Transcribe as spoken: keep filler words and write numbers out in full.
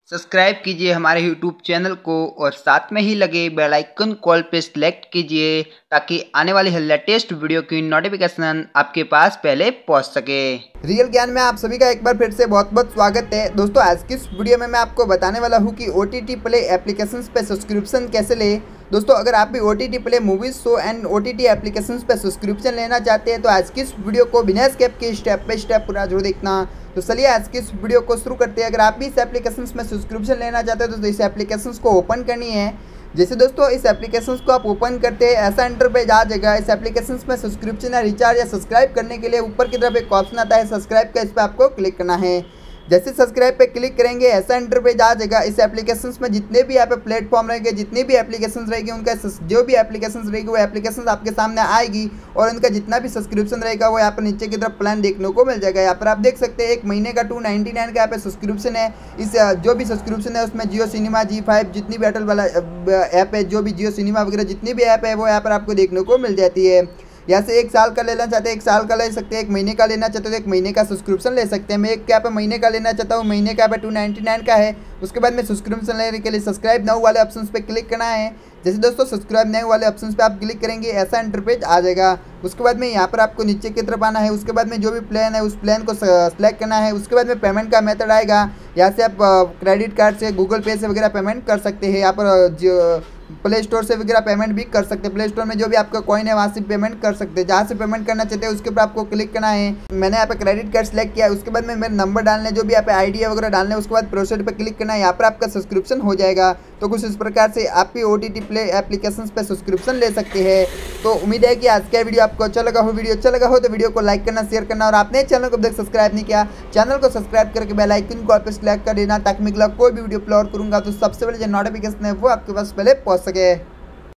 Subscribe कीजिए हमारे YouTube channel को और साथ में ही लगे बेल आइकन कॉल पे सिलेक्ट कीजिए ताकि आने वाली लेटेस्ट वीडियो की नोटिफिकेशन आपके पास पहले पहुंच सके। रियल ज्ञान में आप सभी का एक बार फिर से बहुत बहुत स्वागत है। दोस्तों आज की इस वीडियो में मैं आपको बताने वाला हूं कि O T T play applications पे सब्सक्रिप्शन कैसे ले। दोस्तों अगर आप भी O T T play movies show and O T T applications पे सब्सक्रिप्शन लेना चाहते हैं तो आज की इस वीडियो को बिना स्किप के स्टेप बाय स्टेप पूरा जरूर देखना। तो चलिए आज की इस वीडियो को शुरू करते हैं। अगर आप भी इस एप्लीकेशंस में सब्सक्रिप्शन लेना चाहते हैं तो इस एप्लीकेशंस को ओपन करनी है। जैसे दोस्तों इस एप्लीकेशंस को आप ओपन करते हैं ऐसा इंटरफेस आ जाएगा। इस एप्लीकेशंस में सब्सक्रिप्शन या रिचार्ज या सब्सक्राइब करने के लिए ऊपर की तरफ एक ऑप्शन आता है सब्सक्राइब का, इस पर आपको क्लिक करना है। जैसे सब्सक्राइब पे क्लिक करेंगे ऐसा इंटरफेस आ जाएगा। इस एप्लीकेशंस में जितने भी यहाँ पे प्लेटफॉर्म रहेंगे, जितनी भी एप्लीकेशंस रहेगी, उनका जो भी एप्लीकेशंस रहेगी वो एप्लीकेशंस आपके सामने आएगी और उनका जितना भी सब्सक्रिप्शन रहेगा वो यहाँ पर नीचे की तरफ प्लान देखने को मिल जाएगा। यहाँ पर आप देख सकते हैं एक महीने का टू नाइन्टी नाइन का यहाँ पे सब्सक्रिप्शन है। इस जो भी सब्सक्रिप्शन है उसमें जियो सिनेमा, जी फाइव, जितनी भी एयरटेल वाला ऐप है, जो भी जियो सिनेमा वगैरह जितनी भी ऐप है वो यहाँ पर आपको देखने को मिल जाती है। यहाँ से एक साल का लेना चाहते हैं एक साल का ले सकते हैं, एक महीने का लेना चाहते हैं तो एक महीने का सब्सक्रिप्शन ले सकते हैं। मैं एक यहाँ पे महीने का लेना चाहता हूँ, महीने का यहाँ पे टू नाइन्टी नाइन का है। उसके बाद में सब्सक्रिप्शन लेने के लिए सब्सक्राइब नाउ वाले ऑप्शन पे क्लिक करना है। जैसे दोस्तों सब्सक्राइब नाउ वाले ऑप्शन पे आप क्लिक करेंगे ऐसा इंटरफेस आ जाएगा। उसके बाद में यहाँ पर आपको नीचे की तरफ आना है। उसके बाद में जो भी प्लान है उस प्लान को सेलेक्ट करना है। उसके बाद में पेमेंट का मेथड आएगा। यहाँ से आप क्रेडिट कार्ड से, गूगल पे से वगैरह पेमेंट कर सकते हैं। यहाँ पर जो प्ले स्टोर से वगैरह पेमेंट भी कर सकते हैं। प्ले स्टोर में जो भी आपका कॉइन है वहाँ से पेमेंट कर सकते हैं। जहाँ से पेमेंट करना चाहते हैं उसके ऊपर आपको क्लिक करना है। मैंने यहाँ पे क्रेडिट कार्ड सेलेक्ट किया है। उसके बाद में मेरे नंबर डालने, जो भी यहाँ पे आईडी वगैरह डालने, उसके बाद प्रोसीड पे क्लिक करना है। यहाँ पर आपका सब्सक्रिप्शन हो जाएगा। तो कुछ इस प्रकार से आप भी O T T play applications पे सब्सक्रिप्शन ले सकते हैं। तो उम्मीद है कि आज का वीडियो आपको अच्छा लगा हो। वीडियो अच्छा लगा हो तो वीडियो को लाइक करना, शेयर करना और आपने चैनल को अब तक सब्सक्राइब नहीं किया चैनल को सब्सक्राइब करके बेल आइकन को पे सेलेक्ट कर देना ताकि मैं कोई भी वीडियो अपलोड करूँगा तो सबसे पहले जो नोटिफिकेशन है वो आपके पास पहले पहुँच सके।